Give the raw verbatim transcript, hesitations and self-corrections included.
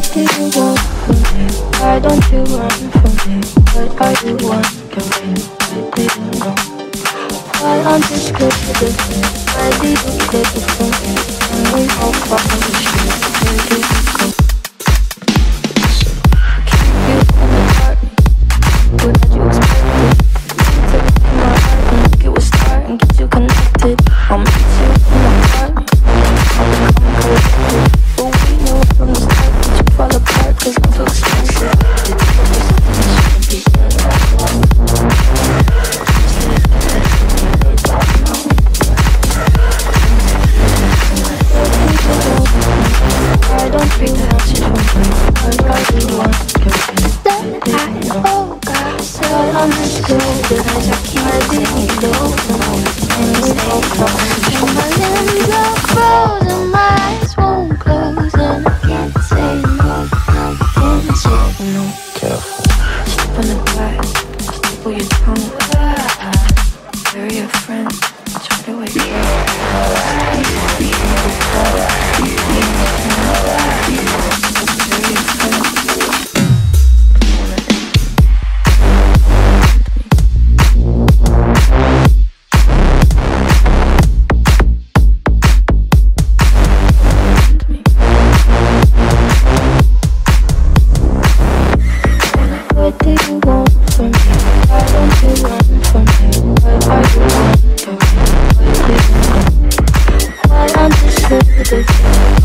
do you want from me? Why don't you run from me? What are you wondering? I didn't know. Why aren't you scared of me? Why do you get it from me? When we all fall on the street, where do you go? Keep you in the dark. What had you expected? To look in my heart and make it a start and get you connected. I'll meet you in my heart. I'll become collected. But we knew from the start that you fall apart, cause I'm too expensive. Did you ever something that shouldn't be in that one? I don't feel that you don't think what I do want to get in. I know, God, so I'm just good because I can't see you. And we both know my limbs are frozen, my eyes won't close, and I can't say no, can't say no. Careful. Step on the glass, staple your tongue. Bury your friend, try to wake you up. What do you want from me? Why don't you run from me? What are you wondering? What do you know? Why aren't you scared of me?